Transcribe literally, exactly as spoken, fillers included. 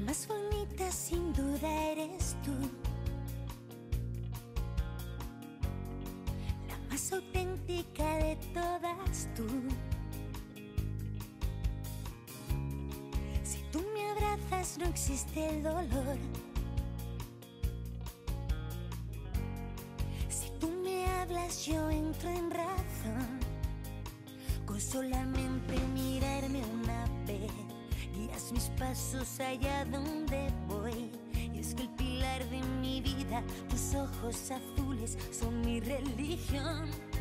más bonita sin duda eres tú, la más auténtica de todas tú. Si tú me abrazas no existe el dolor, si tú me hablas yo entro en razón. Con solamente mirarme una vez guías mis pasos allá donde voy. Y es que el pilar de mi vida, tus ojos azules son mi religión.